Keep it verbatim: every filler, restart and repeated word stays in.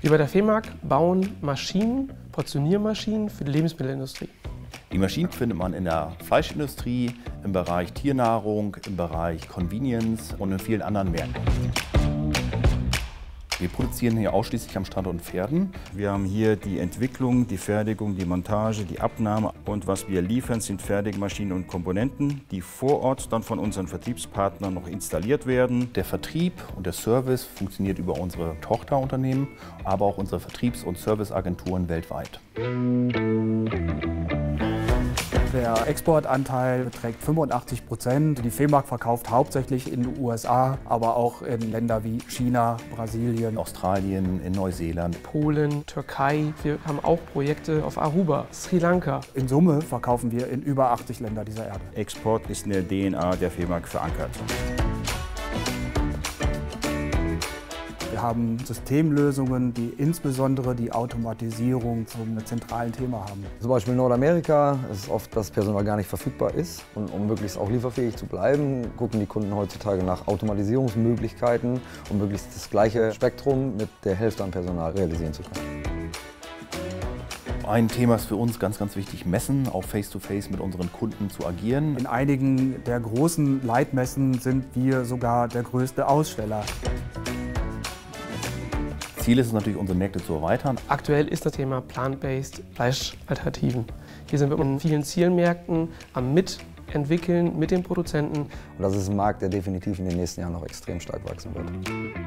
Wir bei der FEMAG bauen Maschinen, Portioniermaschinen für die Lebensmittelindustrie. Die Maschinen findet man in der Fleischindustrie, im Bereich Tiernahrung, im Bereich Convenience und in vielen anderen Märkten. Wir produzieren hier ausschließlich am Standort Verden. Wir haben hier die Entwicklung, die Fertigung, die Montage, die Abnahme und was wir liefern, sind fertige Maschinen und Komponenten, die vor Ort dann von unseren Vertriebspartnern noch installiert werden. Der Vertrieb und der Service funktioniert über unsere Tochterunternehmen, aber auch unsere Vertriebs- und Serviceagenturen weltweit. Der Exportanteil beträgt fünfundachtzig Prozent. Die FEMAG verkauft hauptsächlich in den U S A, aber auch in Länder wie China, Brasilien, Australien, in Neuseeland, Polen, Türkei. Wir haben auch Projekte auf Aruba, Sri Lanka. In Summe verkaufen wir in über achtzig Länder dieser Erde. Export ist in der D N A der FEMAG verankert. Wir haben Systemlösungen, die insbesondere die Automatisierung zum zentralen Thema haben. Zum Beispiel in Nordamerika ist es oft, dass Personal gar nicht verfügbar ist. Und um möglichst auch lieferfähig zu bleiben, gucken die Kunden heutzutage nach Automatisierungsmöglichkeiten, um möglichst das gleiche Spektrum mit der Hälfte an Personal realisieren zu können. Ein Thema ist für uns ganz, ganz wichtig, Messen, auch face-to-face mit unseren Kunden zu agieren. In einigen der großen Leitmessen sind wir sogar der größte Aussteller. Ziel ist es natürlich, unsere Märkte zu erweitern. Aktuell ist das Thema Plant-Based Fleischalternativen. Hier sind wir in vielen Zielmärkten am Mitentwickeln mit den Produzenten. Und das ist ein Markt, der definitiv in den nächsten Jahren noch extrem stark wachsen wird.